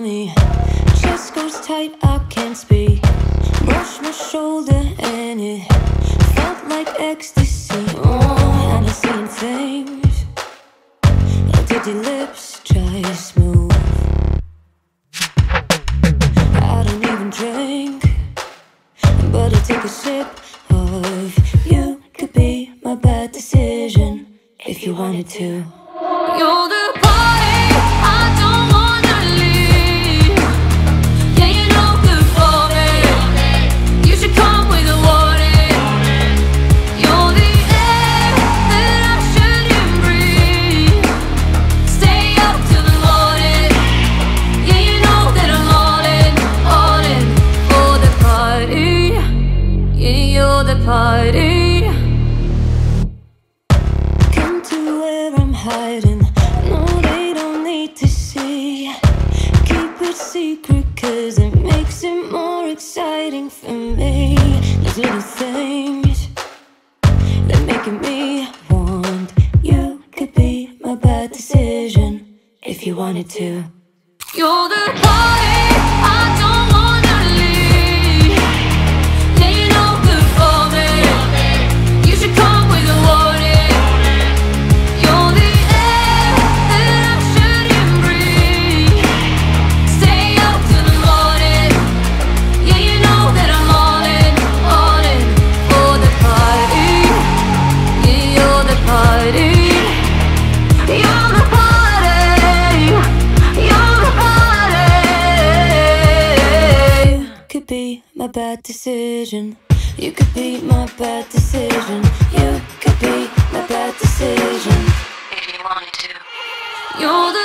tummy. Chest goes tight, I can't speak. Brush my shoulder and it felt like ecstasy. Oh, and I seen things. How did your lips try smooth? I don't even drink, but I take a sip of you. Could be my bad decision if you wanted to. You're the party I don't wanna leave. Yeah, you're no good for me. You should come with a warning. You're the air that I shouldn't breathe. Stay up till the morning. Yeah, you know that I'm all in for the party. Yeah, you're the party. Come to where I'm hiding. No, they don't need to see. Keep it secret, cause it makes it more exciting for me. Those little things that making me want you. Could be my bad decision if you wanted to. You're the party I don't wanna leave. Yeah, you're no good for me. You should come with a warning. You're the air that I shouldn't breathe. Stay up till the morning. Yeah, you know that I'm all in for the party. Yeah, you're the party. You're the party. You're the party. Could be my bad decision. You could be my bad decision. You could be my bad decision if you wanted to. You're the